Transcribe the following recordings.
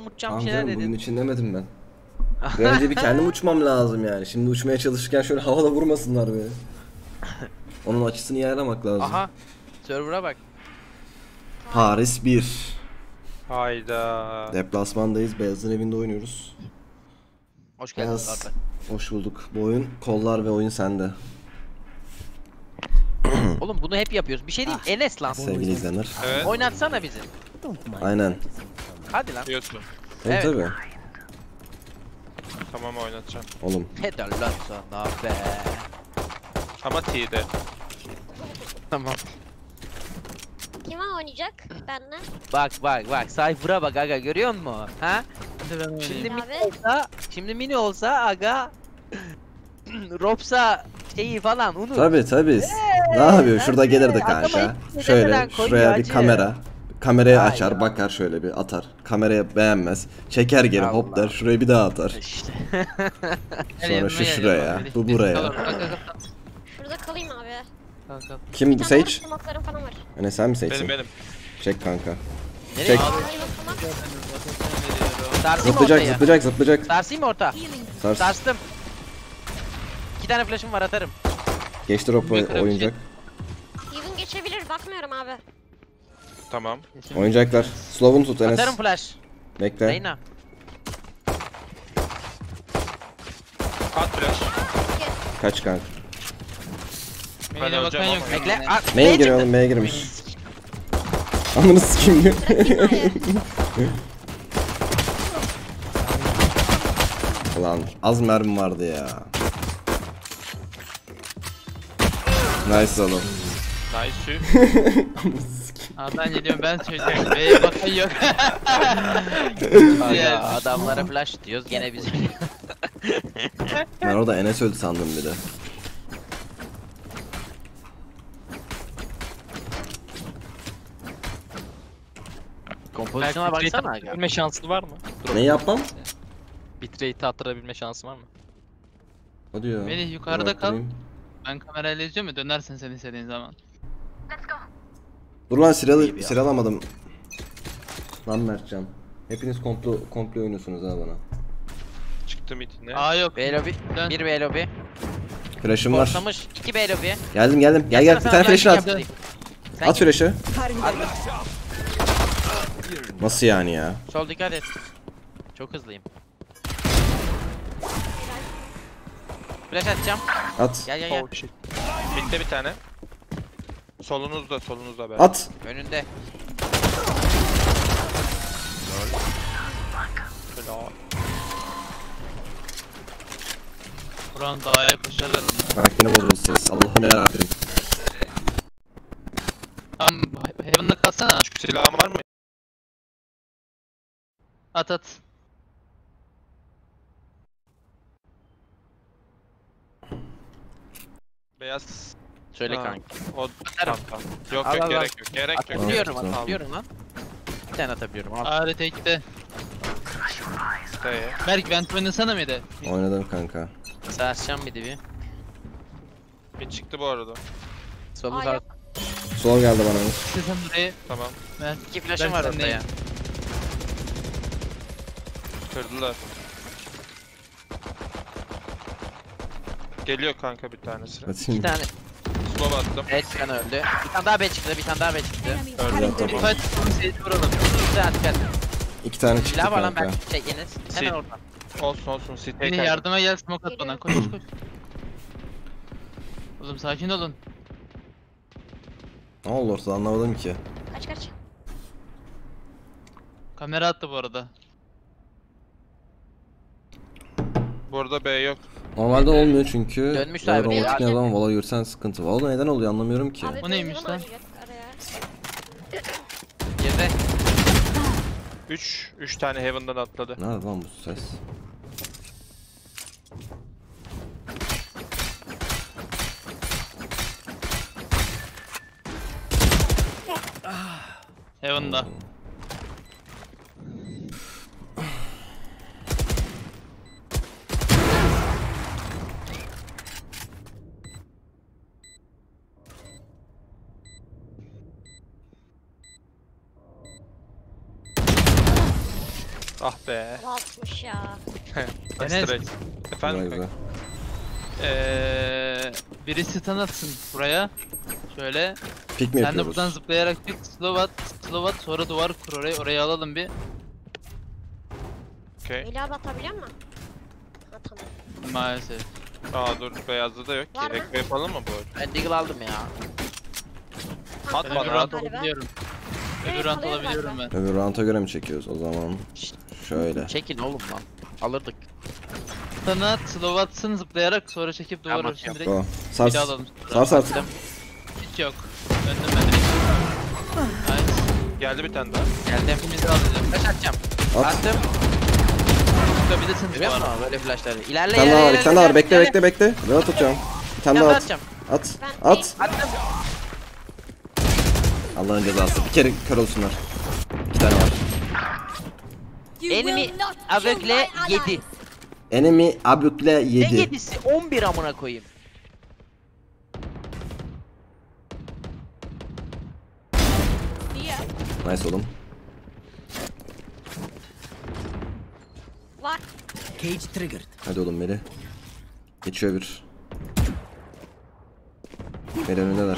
uçacağım bir Tamam şeyler canım, bugün dedin. için demedim ben. Bir önce bir kendim uçmam lazım yani. Şimdi uçmaya çalışırken şöyle havada vurmasınlar beni. Onun açısını iyi ayarlamak lazım. Aha. Server'a bak. Paris 1. Hayda. Deplasmandayız. Beyazın evinde oynuyoruz. Hoş geldin Beyaz. Alper. Hoş bulduk. Bu oyun kollar ve oyun sende. Oğlum bunu hep yapıyoruz. Bir şey değil. Enes lan. Sevgili izleyenler. Evet. Oynatsana bizi. Aynen. Hadi lan. Diyorsun. Tabii Evet. tabii. Tamam oynatacağım. Oğlum. Helal lan sana be. Ama T'de. Tamam. Kim oynayacak benle? Bak. Cypher'a bak aga, görüyor musun? Ha? Şimdi Abi. mini olsa aga Robsa şeyi falan unut. Tabii. Ne yapıyor? Şurada gelirdi Adamı kanka. hiç Şöyle neden koyuyor şuraya bir acı? kamera. Kameraya Ay açar, ya. bakar şöyle bir atar. Kameraya beğenmez. Çeker geri hop Allah. der. Şuraya bir daha atar. İşte. Sonra şu şuraya, bu buraya. Şurada kalayım abi. Kim bu Bir tane Sage? orada smoke'larım falan var. Hani sen mi Sage'sin? Benim. Çek kanka. Nereye? Çek. Ay yok tamam. Sarsayım mı ortaya? Zıplayacak. Sarsayım mı orta? Sars. Sarstım. 2 tane flash'ım var, atarım. Geçti Rob oyuncak. Steven geçebilir bakmıyorum abi. Tamam. Oyuncaklar. Slow'unu tut Enes. Atarım flash. Bekle. Reyna. At flash. Kaç kanka. Ben öleceğim ama. Bekle. At. Main giriyor oğlum, M'ye girmiş. Amını sikeyim diyor. Ulan az mermi vardı ya. Nice oğlum. Nice. Ben geliyorum, ben söyleyeceğim. B'ye bakan yok. Aga, adamlara flash diyoruz gene biz. Ben orada Enes öldü sandım bir de. Kompozisyona baksana aga. Bilme şansı var mı? Ne yapmam? Bitrate'i arttırabilme şansı var mı? Hadi ya. Melih, yukarıda Dur kal. bakayım. Ben kamerayla izliyorum ya, dönersin sen istediğin zaman. Dur lan İyi bir silah alamadım. Lan Mertcan. Hepiniz komple oynuyorsunuz ha bana. Çıktım itine. Aa yok. B lobby. Dön. 1 B lobby. Flash'ım var. Forsamış. 2 B lobby. Geldim. Gel. Bir tane flash'ını at. Sen At flash'ı. At. Nasıl yani ya? Sol dikkat et. Çok hızlıyım. Flash atacağım. At. Gel. Oh shit. Bitti bir tane. Solunuzda be. At. Önünde. Buran daha yaklaşırlar. Bak yine bozuldu ses. Allah'ım yarabbim. Tamam, Heaven'da kalsana. Şu silahın var mı? At. Beyaz. Söyle Ha. kanka. O Atarım. tamam. Yok Al, al, al. gerek yok. Gerek yok. Atabiliyorum Tamam. lan. Bir tane atabiliyorum. Al. Ağrı tekte. T'ye. Berk, vent oynasana mıydı? Oynadım kanka. Sarsacağım bir de bir. Bir çıktı bu arada. Solu Aa, sar. yok. Slow geldi bana. İstesem burayı Tamam. ver. 2 flash'ım Ben var sendeyim. ortaya. Kırdılar. Geliyor kanka bir tanesi. 2 Atayım. tane Slow attım. B çıkan öldü. Bir tane daha B çıktı. Öldü tamam. Kaç seyirci vuralım. Güzel dikkat. 2 tane çıktı Silah var lan kanka. ben. Enes. Hemen Sil. oradan. Olsun. City Beni kanka. yardıma gel, smoke at bana. Koş. Oğlum sakin olun. Ne oldu ortada anlamadım ki. Kaç. Kamera attı bu arada. Bu arada B yok. Normalde olmuyor çünkü. Dönmüşler Valorant buraya. oynarken adam Valo görsen sıkıntı. Valo neden oluyor anlamıyorum ki. Abi O neymiş Steven lan? oynayacak araya. Girdi. 3 tane Heaven'dan atladı. Nerede lan bu ses? Heaven'da. Ah be. Altmış ya. Enes. Direkt. Efendim Güzel. kanka. Biri stun atsın buraya. Şöyle. Pik mi Sen de yapıyoruz? buradan zıplayarak çık. Slow at. Sonra duvar kur oraya. Oraya alalım bir. Okey. Eli abi atabiliyor musun? Ha tamam. Maalesef. Aa dur beyazda da yok Var ki. mı? Ekme yapalım mı bu arada? Ben deagle aldım ya. At Öbür bana round at. Galiba. alabiliyorum. Evet, Öbür round alıyoruz alabiliyorum galiba. ben. Öbür round'a göre mi çekiyoruz o zaman? Şöyle. Çekin oğlum lan. Alırdık. Sana at, slow atsın zıplayarak sonra çekip duvar Tamam, örtün direkt. Go. Sars. Bir daha alalım. Sars sars. Hiç yok. Döndüm ben direkt. Nice. Geldi bir tane daha. Geldim. Hepimizi alacağım. Flash atacağım. At. Attım. Çıkabilirsiniz bu Görüyor musun arada. böyle flashları? Bir İlerle tane daha var, bir tane daha var. Bekle ilerle. bekle bekle. Rahat atacağım. Bir tane Bir daha tane at. atacağım. At. Ben- At. Attım. Allah'ın cezası. Bir kere kör olsunlar. 2 tane var. Enemy avekle 7. Enemy abükle Ne 7. 7'si? 11 amına koyayım. Nice oğlum. Var. Hadi oğlum Melih. Geçiyor bir. Melih önündeler.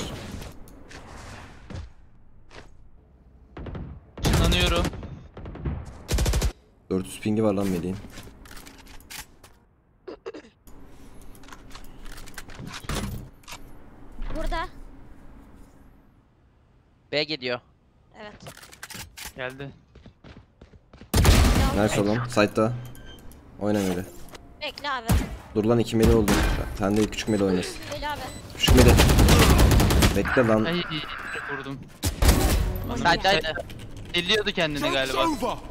Işınlanıyorum. 400 pingi var lan Melih'in. Burada. B gidiyor. Evet. Geldi. Nice oğlum. Side'da. Oyna Melih. Bekle abi. Dur lan 2 Melih oldu. Sen de küçük Melih oynasın. Eli abi. Küçük Melih. Bekle lan. Ay vurdum. Side'daydı. Elliyordu kendini galiba.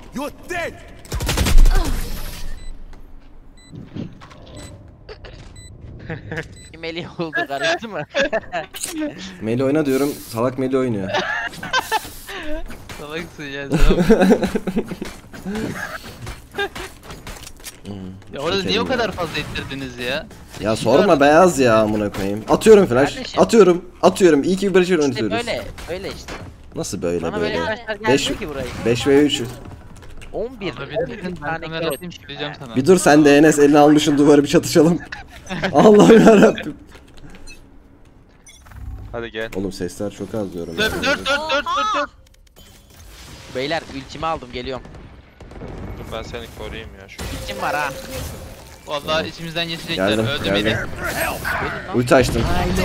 Melih oldu karıştı mı? Melih oyna diyorum. Salak Melih oynuyor. Salaksın ya. Tamam. Ya orada niye o kadar fazla ittirdiniz ya? Ya sorma beyaz ya amına koyayım. Atıyorum flash. Kardeşim. Atıyorum. İyi ki bir barışır İşte oynatıyoruz. böyle işte. Nasıl böyle Bana böyle böyle? flashlar Beş- gelmiyor ki burayı. 5 ve 3. 11 Alabilirsin. Ben tane kamera kör atayım söyleyeceğim sana. Bir dur sen de Enes elini almışsın duvarı bir çatışalım. Allah'ım yarabbim. Hadi gel. Oğlum sesler çok az diyorum. 4. Beyler ultimi aldım geliyorum. Dur ben seni koruyayım ya şu. Ultim var ha. Vallahi içimizden geçecekler. Geldim, Öldü geldim. beni. Ulti açtım.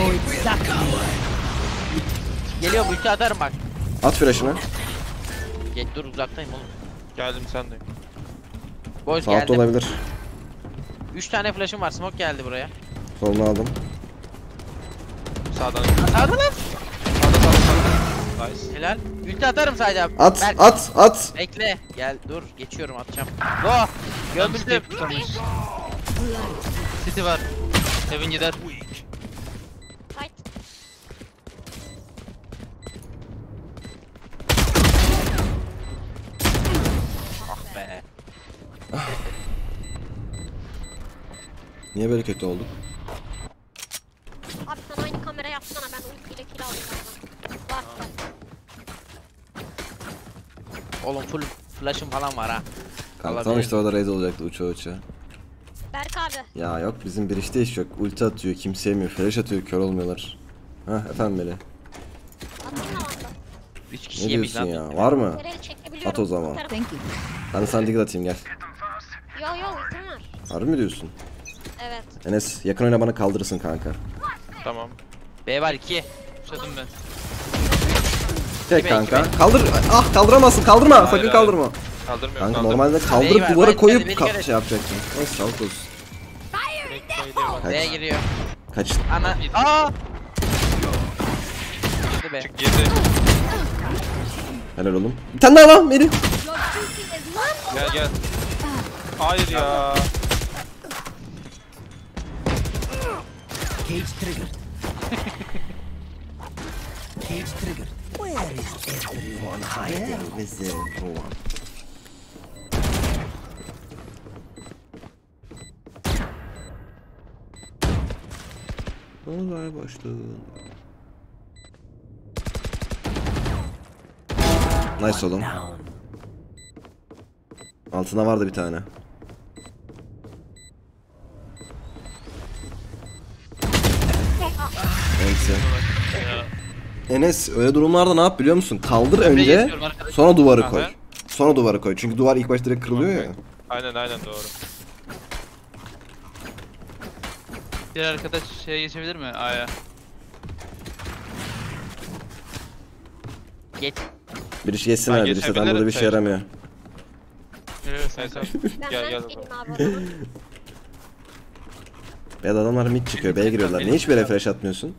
Geliyorum ulti atarım bak. At flash'ını. Gel dur uzaktayım oğlum. Geldim sendeyim. Boys Sağ altta geldim. olabilir. 3 tane flash'ım var. Smoke geldi buraya. Solunu aldım. Sağdan. Sağda lan. Sağda. Nice. Helal. Ulti atarım sadece abi. At Berk, at. Bekle. Gel dur. Geçiyorum atacağım. Go. Gömüldüm. City var. Heaven gider. Fight. Be. Niye böyle kötü oldu? Abi sen aynı kamera yapsana, ben ultiyle kill alayım oradan. Var var. Oğlum full flash'ım falan var ha. Kanka tam işte orada raise olacaktı uça. Berk abi. Ya yok bizim bir işte iş yok. Ulti atıyor, kimse yemiyor, flash atıyor, kör olmuyorlar. Hah efendim Melih. Atayım mı vanda? 3 Ne kişi yemiş diyorsun lan. ya? Var mı? Nereye çekebiliyorum. At o zaman. Tutarım. Thank you. Ben de sana diggle atayım gel. Yo ultim var. Harbi mi diyorsun? Evet. Enes yakın oyna bana kaldırırsın kanka. Tamam. B var 2. Tuşladım ben. Tek Kime, kanka. kime? Kaldır. Ah kaldıramazsın. Kaldırma. Hayır, Sakın hayır. kaldırma. Kaldırmıyorum. Kanka kaldır. normalde Neyi kaldırıp var? duvara Ben koyup beni kere- şey yapacaktın. Neyse sağlık olsun. B Kaç. giriyor. Kaç. Ana. Aa. Girdi be. Çık girdi. Helal oğlum. Bir tane daha var Melih. Gel gel. Hayır ya. Cage triggered. Cage triggered. Where is everyone hiding? Olay başladı. Nice oğlum. Down. Altına vardı bir tane. Neyse. Enes öyle durumlarda ne yap biliyor musun? Kaldır önce, geçiyorum arkadaşlar. sonra duvarı Aha. koy. Sonra duvarı koy. Çünkü duvar ilk başta direkt kırılıyor ya. Aynen doğru. Diğer arkadaş şeye geçebilir mi? A'ya. Geç. Bir iş geçsin Ben abi. Birisi zaten geçebilirim burada bir şey tabii. yaramıyor. Evet, Neyse. Ben Gel ben gel. gideyim abi o zaman. Beyaz adamlar mid çıkıyor. B'ye giriyorlar. Niye hiçbir yere flash atmıyorsun?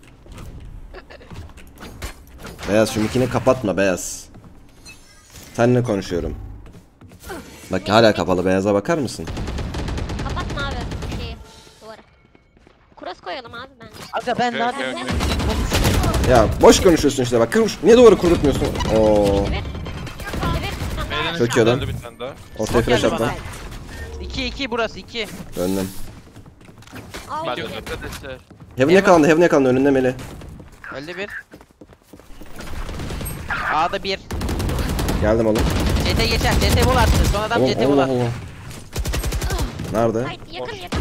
Beyaz şu mikini kapatma Beyaz. Seninle konuşuyorum. Bak hala kapalı. Beyaza bakar mısın? Kapatma abi şeyi. Duvarı. Cross koyalım abi bence. Aga ben Okey, daha okey, demin okey. Ya boş konuşuyorsun işte bak. Niye duvarı kurdurtmuyorsun? Oo. Bir. Sen Çok iyi adam. Öldü bir tane daha. Ortaya flash geldi attım. bana. 2 burası 2. Döndüm. Al Ben de dedi. Arkadaşlar. Heaven yakalandı. Heaven yakalandı. Önünde Meli. Öldü bir. A'da 1. Geldim oğlum. CT geçer. CT bul attı. Son adam Oğlum CT bul Allah attı. Allah. Nerede? Hayır yakın yakın.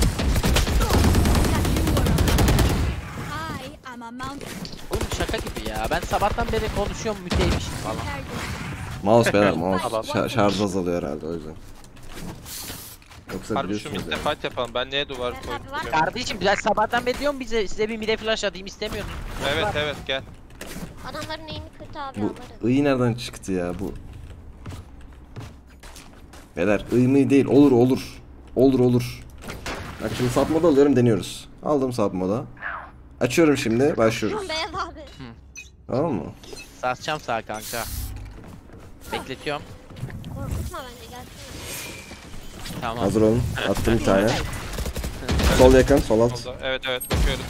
I am a mountain Oğlum şaka gibi ya. Ben sabahtan beri konuşuyorum müteymiş falan. Mouse beyler mouse. Tamam. Şarj azalıyor herhalde o yüzden. Yoksa Harbi şu biliyorsunuz midde ya. fight yapalım. Ben niye duvar Evet, koydum? abi var. bilmiyorum. Kardeşim ben sabahtan beri diyorum size bir mide flash atayım istemiyorsun. Evet gel. Adamların neyini kötü abi Bu alırız. ıy nereden çıktı ya bu? Beyler ıy mı değil olur. Olur. Bak şimdi sap moda alıyorum deniyoruz. Aldım sap moda. Açıyorum şimdi başlıyoruz. Şun beyaz abi. Tamam mı? Sarsacağım sağ kanka. Bekletiyorum. Korkutma bence gelsene. Tamam. Hazır olun. Attım bir tane. Sol yakın, sol alt. Oldu. Evet bakıyoruz.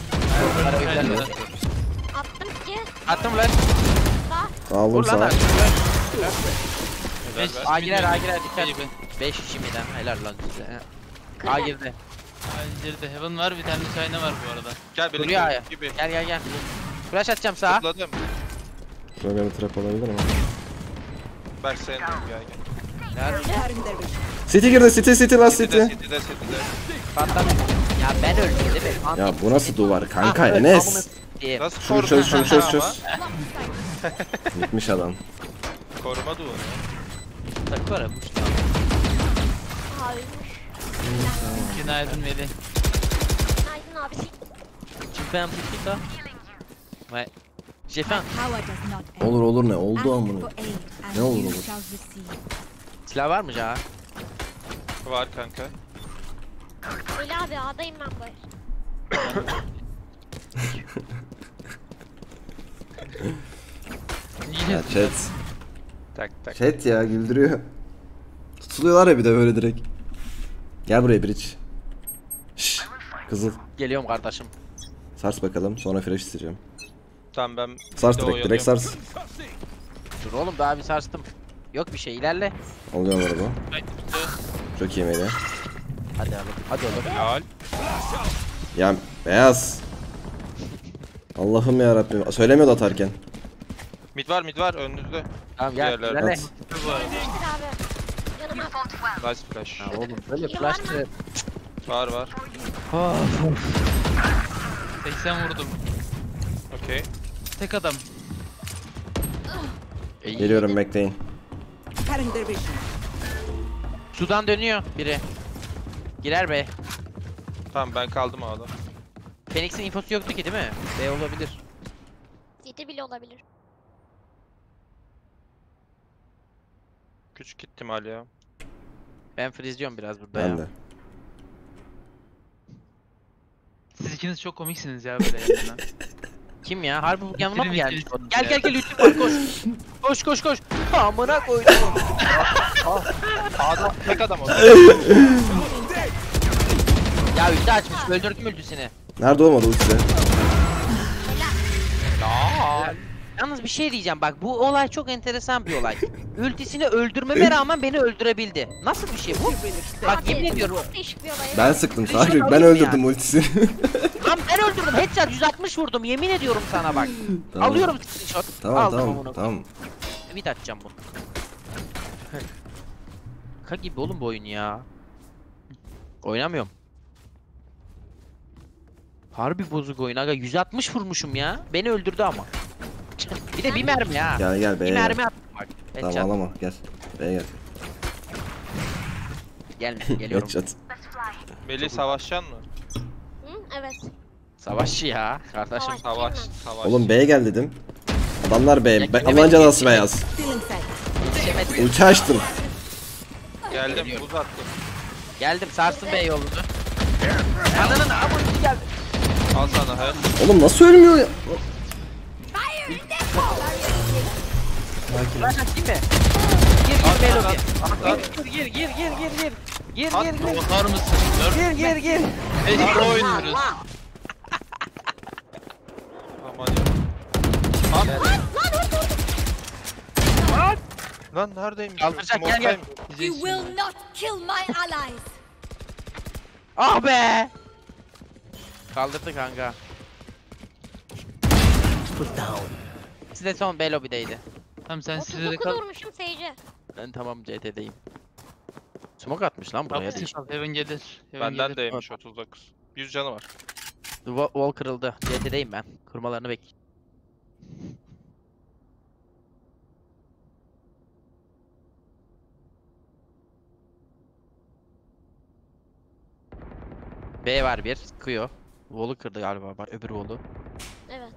Attım ki. Attım lan. Aldım Vur lan sağa. artık. Helal be. A girer dikkat. Gibi. 5 kişi miden helal lan size. A girdi. Ayrıca Heaven var, bir tane China var bu arada. Gel birlikte Duruyor A'ya. gibi. Gel. Flash atacağım sağa. Tıkladım. Şurada bir trap olabilir mi? Berk sen de gel. City girdi, City last City. City'de. Patlam. Ya ben öldüm değil mi? Ya bu nasıl duvar kanka Ah, Enes? İyi. Nasıl Şunu koruma çöz. ama? Gitmiş adam. Koruma duvarı. Takı var bu işte. Aa ölmüş. Günaydın Melih. Günaydın abi. Tu fais un petit truc là? Ouais. J'ai faim. power does not end. Olur ne oldu Ask amına? for aid and Ne oldu you olur? shall receive. Silah var mı ya? Var kanka. Öyle abi A'dayım ben bu. Ya chat. Tak. Chat ya güldürüyor. Tutuluyorlar ya bir de böyle direkt. Gel buraya bridge. Şşş. Kızıl. Geliyorum kardeşim. Sars bakalım sonra flash isteyeceğim. Tamam ben Sars bir de direkt oyalıyorum. sars. Dur oğlum daha bir sarstım. Yok bir şey ilerle. Oluyor araba. Çok iyi Melih. Hadi oğlum. Hadi oğlum. Helal. Ya beyaz. Allah'ım ya Rabbim. Söylemiyordu atarken. Mid var önünüzde. Tamam gel Diğerler ilerle. at. Değiştir abi. Yanıma. Nice flash. Ya oğlum böyle İyi flash var mı? Var. 80 vurdum. Okey. Tek adam. Geliyorum bekleyin. Sudan dönüyor biri. Girer be. Tamam ben kaldım A'da. Phoenix'in infosu yoktu ki değil mi? B olabilir. City bile olabilir. Küçük ihtimal ya. Ben freeze'liyorum biraz burada Ben ya. de. Siz ikiniz çok komiksiniz ya böyle yanından. Kim ya? Harbi bu yanıma mı Birimiz gelmiş? birisiniz Gel ya. gel lütfen koş. Koş. Amına koydum. A'da tek adam o. Ya ulti açmış. Öldürdüm ultisini. Nerede olmadı ultisi? Yalnız bir şey diyeceğim bak bu olay çok enteresan bir olay. Ultisini öldürmeme rağmen beni öldürebildi. Nasıl bir şey bu? Bak Abi, yemin ediyorum. Çok değişik bir olay. Ben sıktım Flash sadece. Ben alayım öldürdüm yani. ultisini. Lan ben öldürdüm. Headshot 160 vurdum. Yemin ediyorum sana bak. Tamam. Alıyorum screenshot. Tamam Aldım tamam onu. tamam. Tweet atacağım bunu. Şaka gibi oğlum bu oyun ya. Oynamıyorum. Harbi bozuk oyun aga, 160 vurmuşum ya. Beni öldürdü ama. Bir de bir mermi ha. Gel gel Bir B'ye mermi gel. attım bak. Tamam Headshot. ağlama gel. B'ye gel. Geliyorum. Headshot. Melih savaşacaksın mı? Hı? Evet. Savaşçı ya kardeşim. Savaş. Savaş. Oğlum B'ye gel dedim. Adamlar B. Ya, Allah'ın canası beyaz. Stealing sight. Yetişemedim. Ulti açtım. Geldim buz attım. Geldim, sarsın Bey yolunu. Ananın amına geldi. Al sana he. Oğlum nasıl ölmüyor ya? Bırak değil mi? Gir Melody. Gir. Gir. Bakar mısın? Gir. Eşit oynuyoruz. Aman ya. Lan neredeymiş? Kaldıracak, gel, gel. You will not kill my allies. Ah be. Kaldırdı kanka. Put down. Size son B lobideydi. Tamam sen size de 39 kal. vurmuşum Sage'e. Ben tamam CT'deyim. Smoke atmış lan buraya Kapıyı değil. kal. Heaven gelir. Benden gelir. değmiş 39. 100 canı var. Wall kırıldı. CT'deyim ben. Kurmalarını bek. B var bir. Sıkıyor. Wall'u kırdı galiba. Bak öbür wall'u. Evet.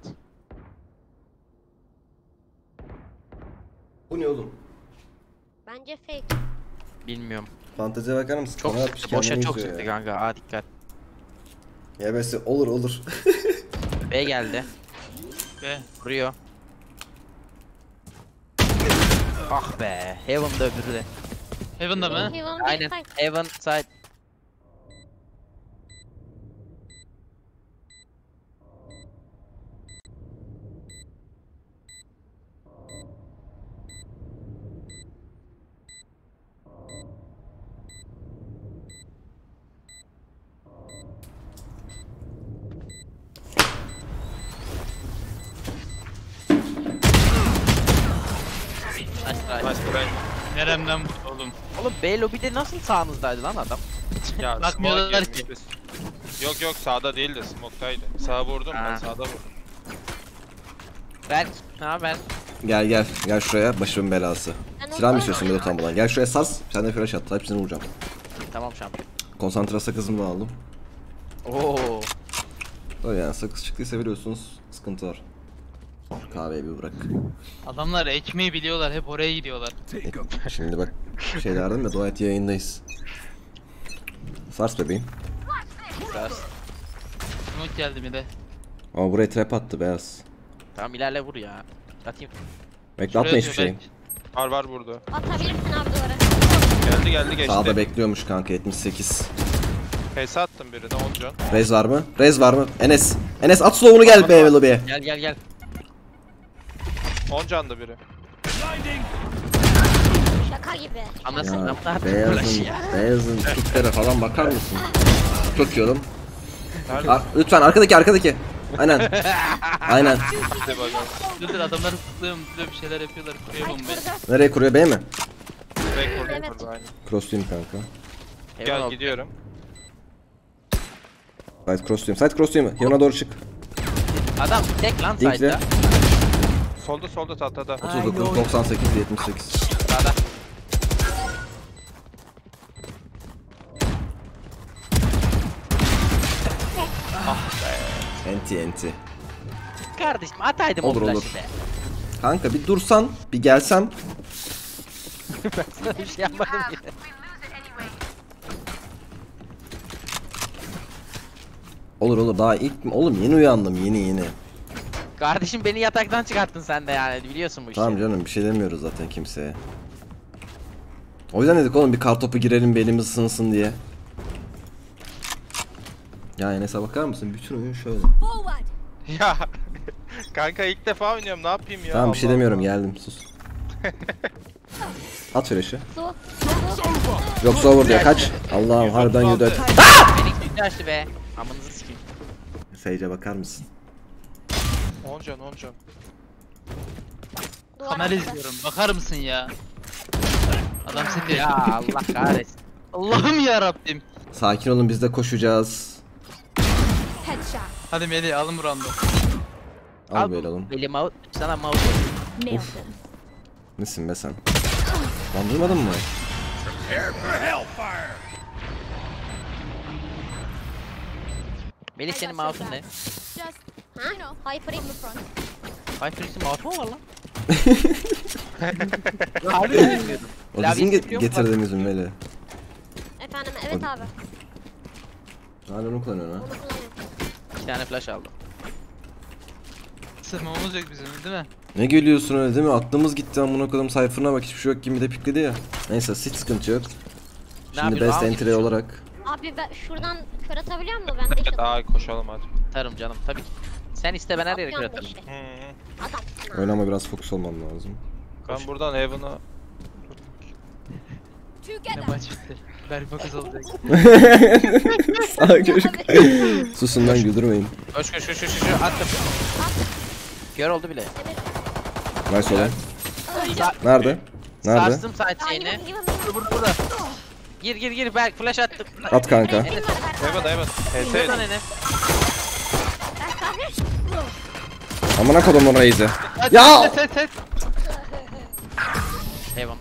Bu ne oğlum? Bence fake. Bilmiyorum. Fanteziye bakar mısın? Çok Kamera sıktı. atmış, Boşa kendini çok izliyor sıktı ya. kanka. Aa dikkat. YBS olur. B geldi. Be. Vuruyor. Ah be. Heaven'da öbürü de. Heaven'da mı? Heaven Aynen. side. Heaven side. Nice try. Nice try. Neremden vurdu oğlum? Oğlum B lobide nasıl sağınızdaydı lan adam? Ya Bakmıyorlar smoke ki. girmişti. Yok sağda değil de smoke'taydı. Sağa vurdum ben Ha. sağda vurdum. Berk, ne haber? Gel şuraya başımın belası. Ben Silah mı orada- istiyorsun bir de utanmadan? Gel şuraya sars. Sen de flash at. Hepsini vuracağım. Tamam şampiyon. Konsantre sakızımı da aldım. Oo. Öyle yani sakız çıktıysa biliyorsunuz sıkıntı var. Kahveyi bir bırak. Adamlar ekmeği biliyorlar. Hep oraya gidiyorlar. Şimdi bak şey derdim ya, dua et yayındayız. Sars bebeğim. Biraz. Smoke geldi bir de. Ama buraya trap attı beyaz. Tamam ilerle vur ya. Atayım. Bekle Şuraya atma hiçbir atıyor şey. Var burada. Atabilirsin abi duvara. Geldi geçti. Sağda bekliyormuş kanka 78. PS attım birine 10 can. Rez var mı? Rez var mı? Enes. Enes at slow'unu gel be lobiye. Gel. 10 candı biri. Şaka gibi. Anlasın Ya laflar. beyazın kitlere falan bakar mısın? Çok yiyorum. Nerede? Lütfen arkadaki. Aynen. Aynen. Hadi bakalım. Dur adamlar fıklıyor bir şeyler yapıyorlar. Kuruyor Ay bombayı. kurdu. Nereye kuruyor, B mi? Direkt vurdum Evet. burada aynı. Crossluyum kanka. Gel gidiyorum. Side crossluyum. Yanına doğru çık. Adam tek lan Linkle. side'da. Solda tahtada. 39, 98, 78. Sağda. Enti. Kardeşim ataydım Olur, o olur. flash'ı be. Kanka bir dursan, bir gelsem. Ben sana bir şey yapmadım ki. Olur daha ilk oğlum yeni uyandım yeni. Kardeşim beni yataktan çıkarttın sen de yani biliyorsun bu işi. Tamam canım bir şey demiyoruz zaten kimseye. O yüzden dedik oğlum bir kartopu girelim bir elimiz ısınsın diye. Ya Enes'e bakar mısın? Bütün oyun şöyle. Forward. Ya kanka ilk defa oynuyorum ne yapayım ya. Tamam bir şey Allah demiyorum Allah. geldim sus. At flash'ı. Su. Yoksa over diyor kaç. Allah'ım harbiden oldu. yudot. Beni gücü açtı be. Amınızı sikeyim. Sage'e bakar mısın? 10 can. Duvara Kamera attı. izliyorum. Bakar mısın ya? Adam seti. Ya Allah kahretsin. Allah'ım ya Rabbim. Sakin olun, biz de koşacağız. Headshot. Hadi Melih alın bu roundu. Al böyle oğlum. Benim mouse, sana mouse. Nailed them. Nesin be sen? Lan duymadın mı? Melih senin mouse'un ne? Just, Ha? you know, Hyper in the front. Hyperx'in mouse'u mu var lan? Harbi mi bilmiyordum? O Klavye bizim istiyor mu? getirdiğimiz ünveli. Efendim evet abi. Hala onu kullanıyorsun ha? Onu kullanıyorum. 2 tane flash aldım. Sırmamız yok bizim değil mi? Ne gülüyorsun öyle değil mi? Aklımız gitti amına koydum, sayfırına bak, hiçbir şey yok gibi de pikledi ya. Neyse hiç sıkıntı yok. Şimdi yapıyorsun? best Al entry gibi olarak. Abi ben şuradan kör atabiliyor muyum? Ben de işte. Daha koşalım hadi. Atarım canım tabii ki. Sen iste ben her yere kır atarım. Adamsın abi. Oynama, biraz fokus olmam lazım. Ben buradan Heaven'a... Ne together. maç bitti. Berk fokus olacak. Salak çocuk. Susun lan, güldürmeyin. Koş attım. Kör oldu bile. Nice olan. Sa Nerede? Nerede? Sarstım side şeyini. Yılan. Burada. Gir Berk flash attım. At kanka. Enes Heaven. HS. buradan Enes. Amına kodumun Raze'i. Hadi Ya! set. Eyvallah.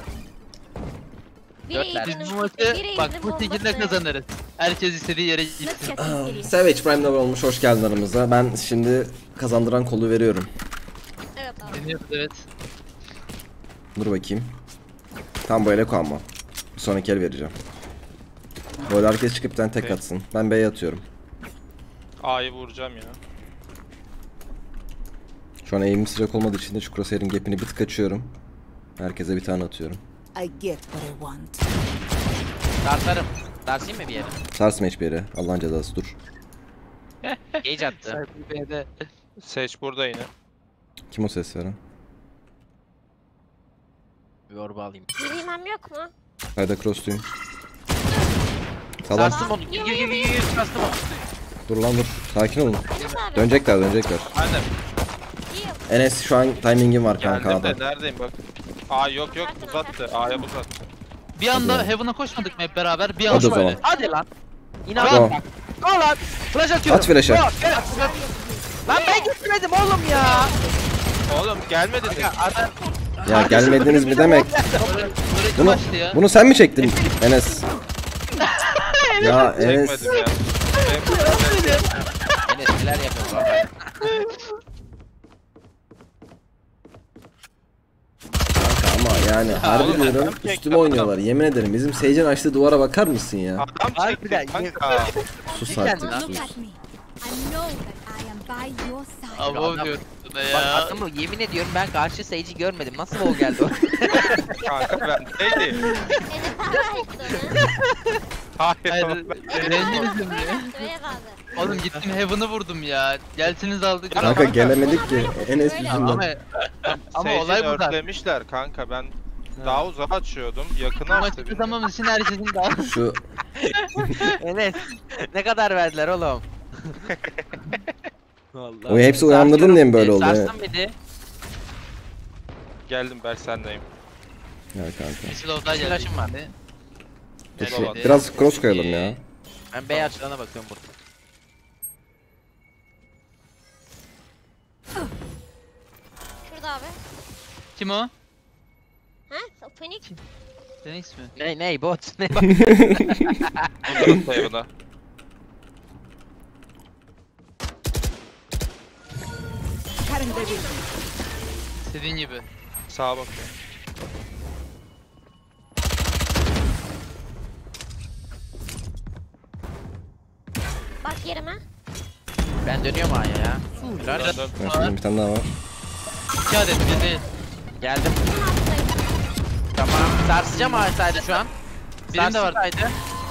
Biri Dörtler. Biz iyicinin- bu maçı biri bak iyicinin bu şekilde bombası. kazanırız. Herkes istediği yere Let's gitsin. get these idiots. Savage Prime'de olmuş, hoş geldin aramıza. Ben şimdi kazandıran kolu veriyorum. Evet abi. Deniyoruz evet. Dur bakayım. Tam böyle ko ama. Bir sonraki el vereceğim. Böyle herkes çıkıp bir tane tek atsın. Ben B'ye atıyorum. A'yı vuracağım ya. Şu an aim'im sıcak olmadığı için de şu crosshair'in gap'ini bir tık açıyorum. Herkese bir tane atıyorum. I get what I want. Sarsarım. Sarsayım mı bir yere? Sarsma hiçbir yere. Allah'ın cezası, dur. Gage attı. Serpil B'de. Seç burada yine. Kim o ses veren? Yorba alayım. Bilmem yok mu? Hayda crossluyum. Salar. Sarstım onu. Gir. Sarstım onu. Dur lan dur. Sakin olun. Enes abi. Dönecekler. Annem. Enes şu an timing'im var kanka Geldim adam. de neredeyim bak. A yok uzattı. A'ya uzattı. Bir anda Heaven'a koşmadık mı hep beraber? Bir Hadi anda o zaman. böyle. Hadi lan. Tamam. İnan. Al lan. Flash atıyorum. At flash'ı. Lan ben gitmedim oğlum ya. Oğlum gelmedin mi? Adam Ya gelmediniz mi demek? Böyle iki Bunu, maçtı ya. bunu sen mi çektin Enes? Ya Enes. Çekmedim ya. Enes neler yapıyor lan? Ama yani harbi oğlum, diyorum, adam çekti üstüme oynuyorlar. Yemin ederim bizim Sage'in açtığı duvara bakar mısın ya? Adam Harbiden, çekti kanka. Sus Cidden artık lan. sus. Look at me. I know that I am by your side. Abo Adam- diyorum buna Bak ya. adamı yemin ediyorum ben karşı Sage'i görmedim. Nasıl o geldi o? Kanka ben neydi? Enes abi işte Hayır. Hayır, oğlum, ben- renginizim ya. Söyle abi. Oğlum gittim Heaven'ı vurdum ya. Gelsiniz aldık. Kanka gelemedik ki Enes yüzünden. Ama Sage'i olay burada. örtlemişler kanka ben daha uzağa açıyordum. Yakına Bu açtı maçı beni. kazanmamız için herkesin daha... Şu Enes ne kadar verdiler oğlum? Vallahi. o hepsi uyandırdın diye mi böyle oldu? Sarstım beni. Geldim Berk sendeyim. Ya kanka. Yeşil oldu geldi. Flash'ım var. Dur, Eyvallah. şu- biraz cross koyalım ya. Ben bey açılana bakıyorum burada. Şurada abi. Kim o? Ha? Phoenix. Phoenix mi? Ne bot ne bak. Uzun sayımına. Cutting the vision. İstediğin gibi. Sağa bakıyor. Bak yerime. Ben dönüyorum A'ya ya. Helal. Dön, dön. Ben şimdi bir tane daha var. 2 adet bir değil. Geldim. Bunun altındayım. Tamam. Sarsacağım A'ydı şu an. Birinde var. Sarsaydı.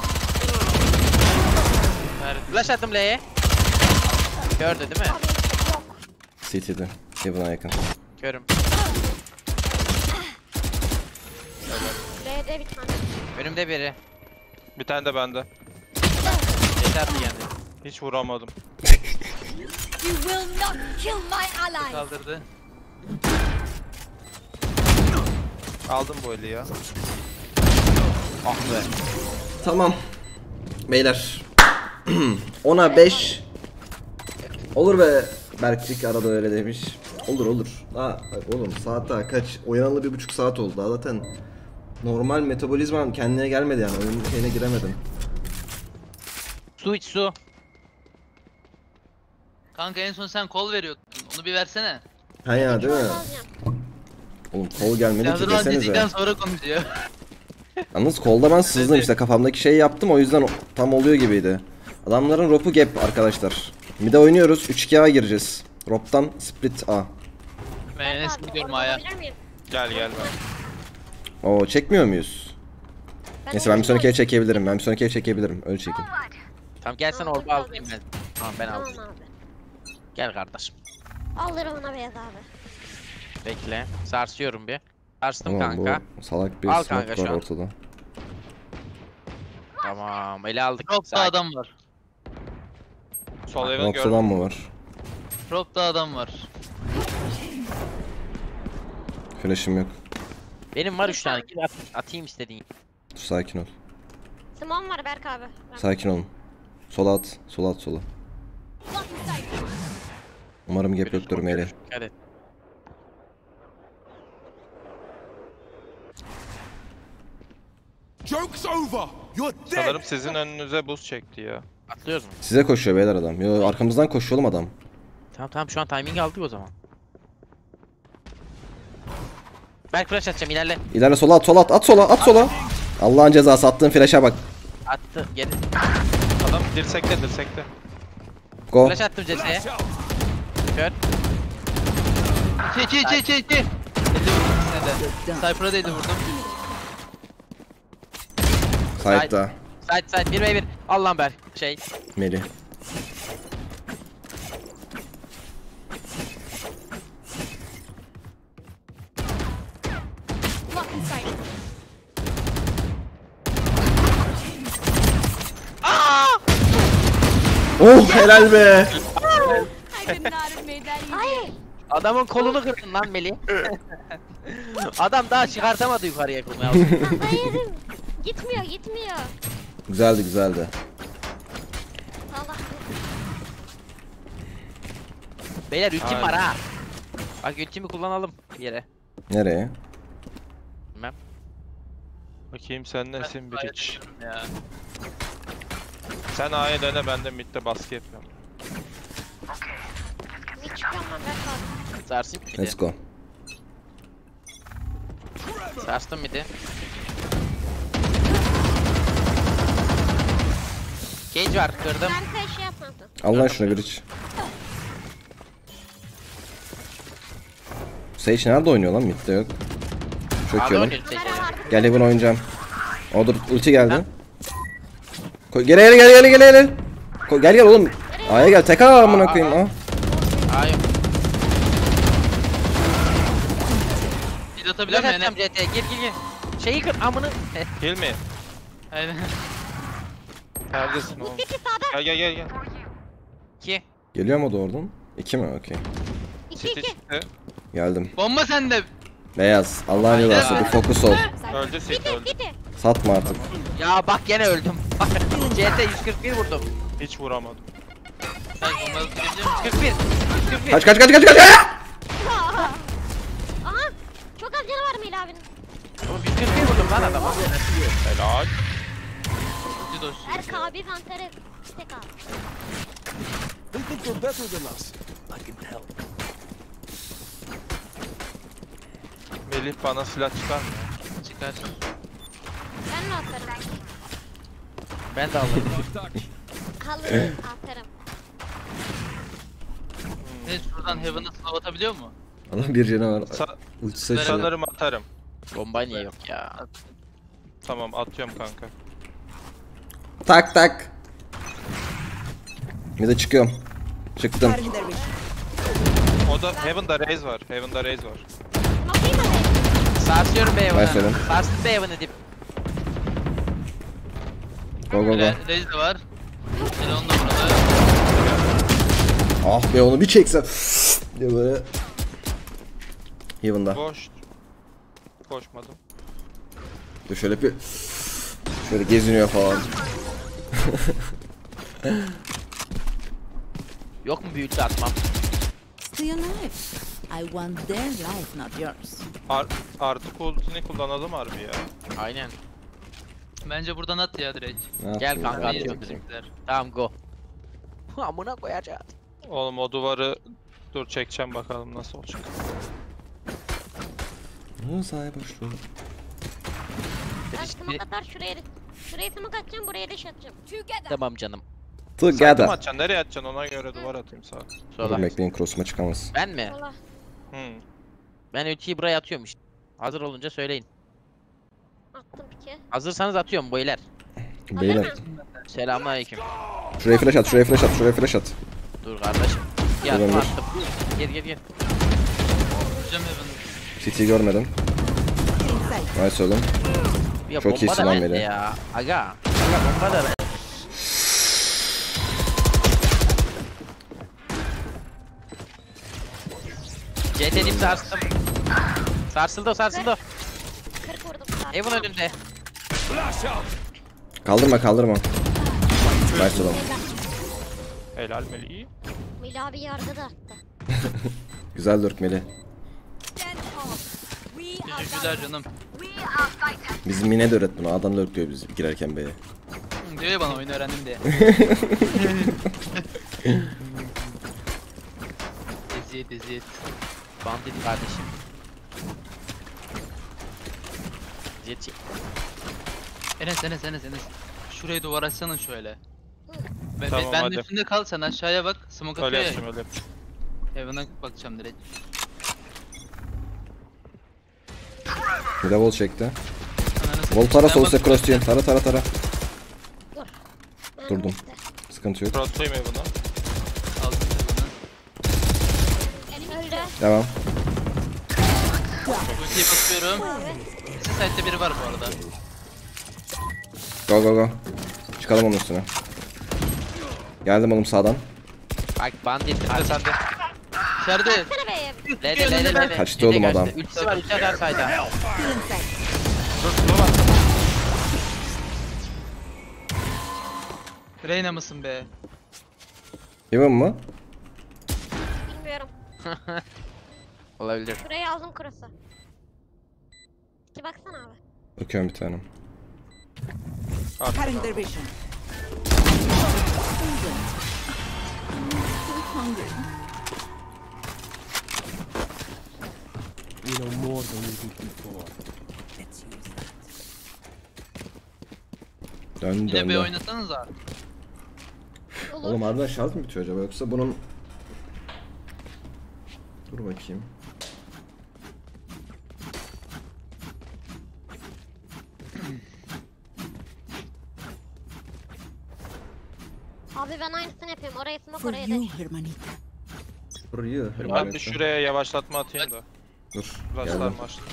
Ver. Flash attım L'ye. Gördü değil mi? Abi yok. CT'de. Heaven'a yakın. Körüm. B'de bir tane. Önümde biri. Bir tane de bende. Yeter mi yani? Hiç vuramadım. You will not kill my allies. Kaldırdı. Aldım bu eli ya. Ah be. Tamam. Beyler. 10'a 5. Olur be. Berkçik arada öyle demiş. Olur olur. Daha oğlum saat daha kaç? Uyanalı 1,5 saat oldu. Daha zaten normal metabolizmam kendine gelmedi yani. Oyunun şeyine giremedim. Su iç su. Kanka en son sen kol veriyordun. Onu bir versene. Ha ya değil mi? Oğlum kol gelmedi ki Yazılan dedikten desenize. sonra konuşuyor. Yalnız kolda ben sızdım işte kafamdaki şeyi yaptım o yüzden tam oluyor gibiydi. Adamların ropu gap arkadaşlar. Mid'e oynuyoruz 3-2A gireceğiz. Rop'tan split A. Ben Enes gidiyorum A'ya. Gel ben. Oo çekmiyor muyuz? Neyse ben bir sonraki ev çekebilirim. Ben bir sonraki ev çekebilirim. Öyle çekeyim. Tamam gelsene Tamam, orba çok alayım güzel. ben. Tamam ben Tamam aldım. abi. Gel kardeşim. Alırım ona beyaz abi. Bekle. Sarsıyorum bir. Sarstım Tamam kanka. bu salak bir Al smoke kanka şu var an. ortada. Tamam ele aldık. Prop'ta Sakin. adam var. Sol evin gör. Ortadan mı var? Prop'ta adam var. Flash'ım yok. Benim var 3 tane. Gel atayım istediğin. Dur sakin ol. Simon var Berk abi. Sakin olun. Sola at. Sola at sola. Umarım gap yoktur Meli. Evet. Joke's over. You're dead. Sanırım sizin önünüze buz çekti ya. Atlıyoruz mu? Size koşuyor beyler adam. Yo arkamızdan koşuyor oğlum adam. Tamam şu an timing aldık o zaman. Berk flash atacağım ilerle. İlerle sola at sola at. At sola at sola. Allah'ın cezası attığın flash'a bak. Attı geri. Adam dirsekte. Go. Flash attım CS'ye. Kör. 2. 50 vurdum ikisine de. Cypher'a da 50 vurdum. Side'da. Side 1v1. Allah'ım Berk. Şey. Meli. Oh helal be. I could not have made that easy. Hayır. Adamın kolunu kırdın lan Melih. Adam daha çıkartamadı yukarıya kolumu ya. Hayır. Gitmiyor. Güzeldi güzeldi. Allah. Beyler ultim Aynen. var ha. Bak ultimi kullanalım bir yere. Nereye? Bilmem. Bakayım sen nesin bir A'ya hiç. dönüyorum ya. Sen A'ya dene ben de midde baskı yapıyorum. Bir çıkıyorum ben Berk abi. Sarsayım bir Let's de. go. Sarstım bir de. Cage var kırdım. Ben şey yapmadım. Al lan şuna bir iç. Sage nerede oynuyor lan? Mid'de yok. Çok Abi iyi lan. oynuyor Cage. Kamera vardı. Gel Heaven oynayacağım. O dur ulti geldi. Gel. Gel oğlum. A'ya gel. Tek A amına koyayım. Aa. Hayır. Bir de atabiliyor Flash muyum atacağım Enes? CT. Gir. Şeyi kır amını. Kill mi? Aynen. Neredesin oğlum? Bitti sağda. Gel. 2. Geliyor mu oradan? 2 mi? Okey. 2 City 2. çıktı. Geldim. Bomba sende. Beyaz. Allah'ın Aynen. rızası. Bir fokus ol. Öldü City öldü. Bitti. Satma artık. Ya bak gene öldüm. CT 141 vurdum. Hiç vuramadım. Ben bomba atabiliyor muyum? 141. 141. Kaç. Aha. Çok az canı var Melih abinin. Oğlum 141 vurdum lan adama. Helal. Ulti doş. Berk abi Panter'e tek al. They think they're better than us. I can help. Melih bana silah çıkar mı? Çıkar. Ben mi atarım? Ben de aldım. Alırım atarım. Enes şuradan Heaven'a slow atabiliyor mu? Adam bir canı var. Sa- Ultisi açıyor. sanırım atarım. Bomba niye yok ya? Tamam atıyorum kanka. Tak. Bir de çıkıyorum. Çıktım. O da Heaven'da Raze var. Bakayım mı? Sarsıyorum Ben Beyvan'ı. söyleyeyim. Sarstım Beyvan'ı dip. Go. Raze de var. Ele onu da burada. Ah be onu bir çeksen. diye böyle. Heaven'da. Boş. Koşmadım. Dur şöyle bir Böyle geziniyor falan. Yok mu bir ulti atmam? Stay alive. I want their life, not yours. Artık ultini kullanalım harbi ya. Aynen. Bence buradan at ya direkt. Ne Gel yapayım? kanka İyi atıyorum. bizimkiler. Tamam go. Amına koyacağız. Oğlum o duvarı dur çekeceğim bakalım nasıl olacak. Sahaya başlıyorum. Ben smoke atar şuraya smoke atacağım, buraya dash atacağım. Together. Tamam canım. Sen mi Together. atacaksın? Nereye atacaksın? Ona göre duvar atayım sağa. Dur Sola. bekleyin, cross'uma çıkamaz. Ben mi? Sola. Ben ultiyi buraya atıyorum işte. Hazır olunca söyleyin. Attım pike. Hazırsanız atıyorum beyler. Beyler. Selamünaleyküm. Şuraya flash at, şuraya flash at, şuraya flash at. Dur kardeşim. Yattım Olabilir. attım. Gel. Vuracağım Heaven'ı. City'yi görmedim. Nice oğlum. Ya Çok bomba iyisin da lan bende Melih. ya. Aga bomba da ben. CT'nim sarstım. Sarsıldı o. 40 vurdum. Evin önünde. Kaldırma. Nice oğlum. Helal Melih. Melih abi yargı da attı. Güzel dörtmeli. Stand tall. We are Teşekkürler canım. Bizim Mine de öğret bunu. Adam dörtlüyor biz girerken B'ye. Diyor ya bana oyunu öğrendim diye. eziyet. Bandit kardeşim. Jet. Enes. Şurayı duvar açsana şöyle. Tamam, Ben hadi. üstünde kal, sen aşağıya bak. Smoke Öyle atıyor ya. yapacağım öyle yapacağım. Heaven'a bakacağım direkt. Bir de wall çekti. Ananı Wall tara, satayım. sol Ben üstte cross diyorum. Tara. Ben Durdum. işte. Sıkıntı yok. Cross'tayım ya bunu. aldım Heaven'ı. Öldü. Devam. Ultiye basıyorum. Bizim site'de biri var bu arada. Go. Çıkalım onun üstüne. Geldim oğlum sağdan. Bak bandit Sen de kardeşim. sen de. İçeride. Versene be. Lede. Kaçtı oğlum adam. Ultisi var ulti atar sayda. Reyna mısın be? Heaven mı? Bilmiyorum. Olabilir. Burayı aldım cross'a. İki baksana abi. Bakıyorum bir tane. cutting their vision. We know more than we did before. Let's use that. Yine B Döndü. oynasanıza. Olur. Oğlum harbiden şart mı bitiyor acaba, yoksa bunun... Dur bakayım. Abi ben aynısını yapıyorum. Oraya smoke, For oraya you, dash. hermanita. Burayı. Ben bir şuraya yavaşlatma atayım da. Dur. Rush'lar Geldim. maçlar.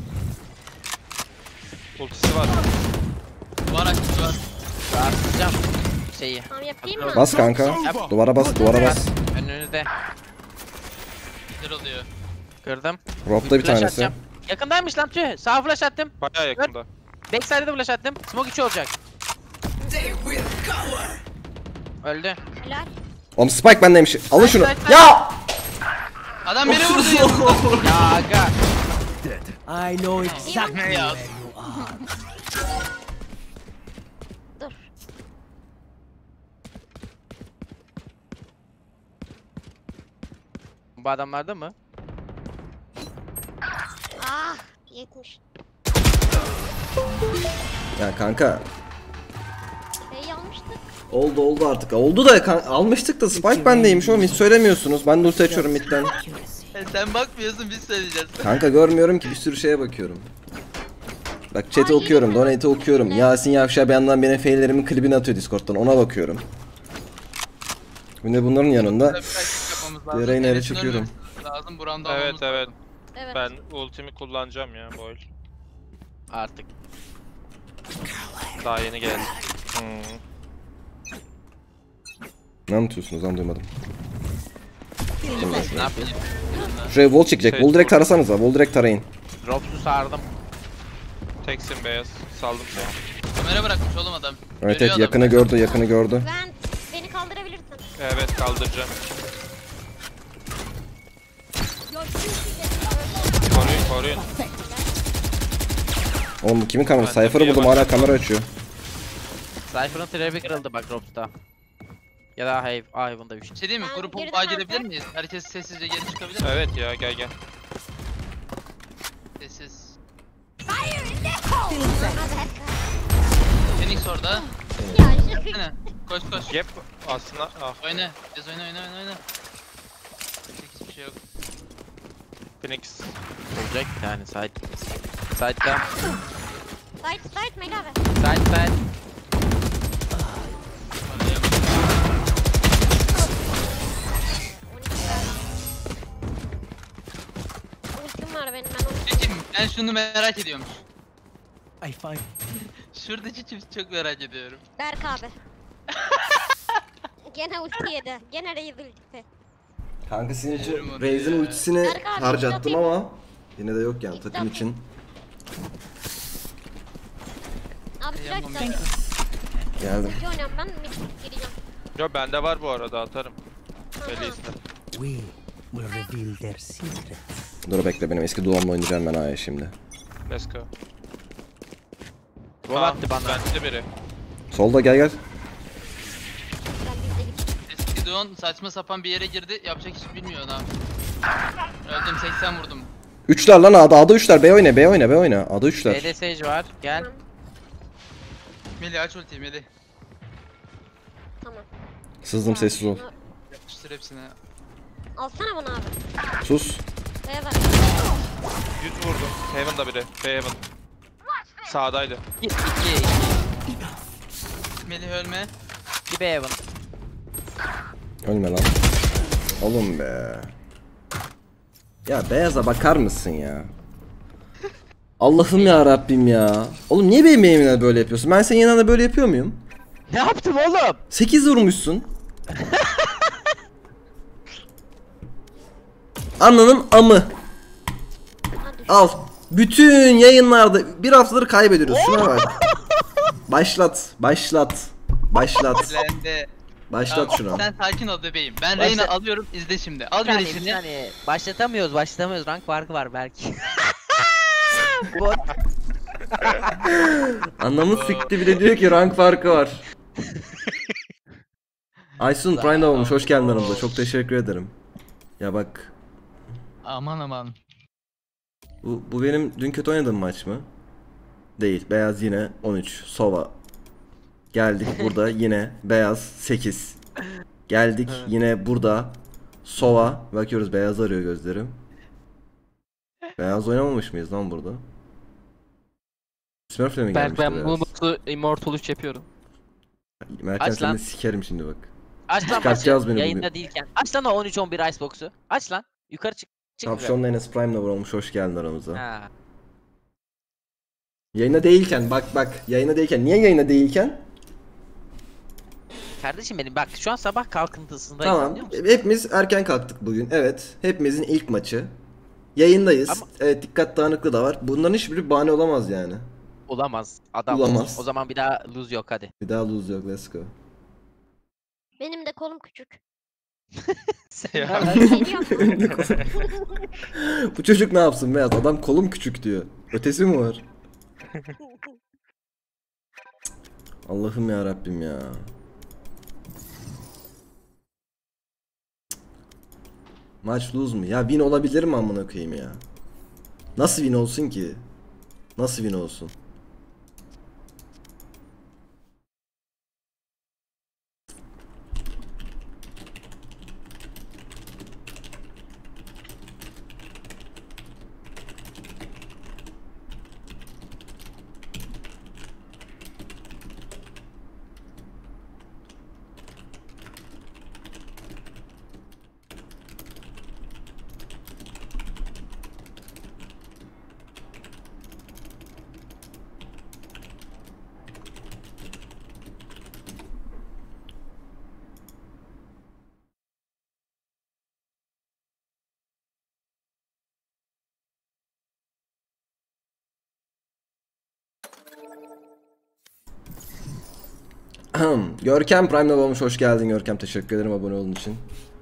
Ultisi var. Var açtı var. Sarsılacağım şeyi. Tamam yapayım mı? Bas kanka. Duvara bas. Önünüzde. Güzel oluyor. Kırdım. Ropta bir Flash tanesi. atacağım. Yakındaymış lan tüh. Sağ flash attım. Bayağı yakında. Backside'e de flash attım. Smoke 3 olacak. Öldü. Helal. Oğlum Spike bendeymiş. Alın şunu. Side, side. Ya! Adam beni vurdu ya. Ya aga. I know exactly Ne ya? where you are. Dur. Bu adamlarda mı? Ah 70. Ya kanka. B'yi almıştık. Oldu artık. Oldu da almıştık da Spike bendeymiş oğlum, hiç söylemiyorsunuz. Ben de ulti açıyorum midden. Sen bakmıyorsun, biz söyleyeceğiz. Kanka görmüyorum ki, bir sürü şeye bakıyorum. Bak chat'i okuyorum, donate'i okuyorum. Yasin Yavşar bir yandan benim faillerimin klibini atıyor Discord'dan, ona bakıyorum. Şimdi bunların yanında Yapmamız Reyna'ya Enes'in çıkıyorum. ölmemesi lazım. Buramda Evet evet. Evet. Ben ultimi kullanacağım ya bu el. Artık. Daha yeni geldi. Ne anlatıyorsunuz lan, duymadım. Ne yapayım? Şuraya wall çekecek. Wall direkt tarasanıza. Wall direkt tarayın. Drops'u sardım. Teksin beyaz. Saldım sana. Kamera bırakmış oğlum adam. Evet Görüyor evet, adam. yakını gördü. Beni kaldırabilirsin. Evet kaldıracağım. Koruyun. Oğlum bu kimin kamerası? Ben de Cypher'ı bir buldum, hala kamera açıyor. Cypher'ın trebi kırıldı bak Robs'ta. Ya da Haven'da bir şey. Bir şey diyeyim mi? Ben Grup girdim bomba gidebilir artık. miyiz? Herkes sessizce geri çıkabilir mi? Evet ya gel. Sessiz. Still inside. Phoenix orada. Ya Aynen. Koş. Yep aslında Oyna. Biz oyna. Hiçbir şey yok. Phoenix. Olacak bir tane side'da. Side Melih abi. Side. Ultim var benim ben onu. Peki ben şunu merak ediyormuş. I find Şuradaki çift çok merak ediyorum. Berk abi. Gene ulti yedi. Gene Raze ulti. Kanka sizin için Biliyorum onu Raze'in ya. ultisini Berk abi, harcattım atayım. ama yine de yok yani takım atayım. için. Abi flash Yapamam. zaten. Geldim. Ulti oynuyorum ben. Mid gireceğim. Yo bende var bu arada atarım. Tamam. Öyleyse. we will reveal their secrets. Dur bekle, benim eski duamla oynayacağım ben A'ya şimdi. Let's go. Gol attı bana. Bende biri. Solda gel. Ben bizde gideceğim. Eski Doğan saçma sapan bir yere girdi. Yapacak hiç bilmiyor ne yapıyor. Öldüm 80 vurdum. 3'ler lan A'da 3'ler. B oyna. A'da 3'ler. B'de Sage var. Gel. Melih aç ultiyi Melih. Tamam. Sızdım, sessiz ol. Bunu- Yapıştır hepsine. Alsana bunu abi. Sus. Buraya bak. 100 vurdum. Heaven'da biri. B Heaven. Sağdaydı. 2 Melih ölme. B Haven. Ölme lan. Oğlum be. Ya beyaza bakar mısın ya? Allah'ım ya Rabbim ya. Oğlum niye benim elimle böyle yapıyorsun? Ben senin yanında böyle yapıyor muyum? Ne yaptım oğlum? 8 vurmuşsun. Ananın amı. Hadi. Al. Bütün yayınlarda bir haftadır kaybediyoruz. Şuna bak. Başlat. Lendi. Başlat şunu. Sen sakin ol bebeğim. Ben Başla- Reyna alıyorum izle şimdi. Al Bir saniye, gelişini. bir saniye. Başlatamıyoruz. Rank farkı var belki. Bot. Anlamı sikti, bir de diyor ki rank farkı var. Aysun Prime olmuş. Hoş geldin aramıza. Çok teşekkür ederim. Ya bak. Aman. Bu benim dün kötü oynadığım maç mı? Değil. Beyaz yine 13. Sova. Geldik burada yine beyaz 8. Geldik yine burada Sova. Bakıyoruz beyaz arıyor gözlerim. Beyaz oynamamış mıyız lan burada? Smurf'le mi gelmişti Ben beyaz? bu mutlu Immortal 3 yapıyorum. Merken Aç lan. seni sikerim şimdi bak. Aç lan Çıkartacağız maçı. beni Yayında bugün. değilken. Aç lan o 13-11 Icebox'u. Aç lan. Yukarı çık. Şampiyonla Enes Prime'la vurulmuş. Hoş geldin aramıza. Ha. Yayına değilken bak. Yayına değilken. Niye yayına değilken? Kardeşim benim bak şu an sabah kalkıntısındayım. Tamam. anlıyor musun? Hepimiz erken kalktık bugün. Evet. Hepimizin ilk maçı. Yayındayız. Ama- Evet, dikkat dağınıklığı da var. Bunların hiçbiri bahane olamaz yani. Olamaz. Adam. Olamaz. O zaman bir daha lose yok hadi. Bir daha lose yok. Let's go. Benim de kolum küçük. Ya. Geliyorum. Bu çocuk ne yapsın Beyaz? Adam kolum küçük diyor. Ötesi mi var? Allah'ım ya Rabbim ya. Maç lose mu? Ya win olabilir mi amına koyayım ya? Nasıl win olsun ki? Nasıl win olsun? Görkem Prime'da olmuş. Hoş geldin Görkem. Teşekkür ederim abone olduğun için.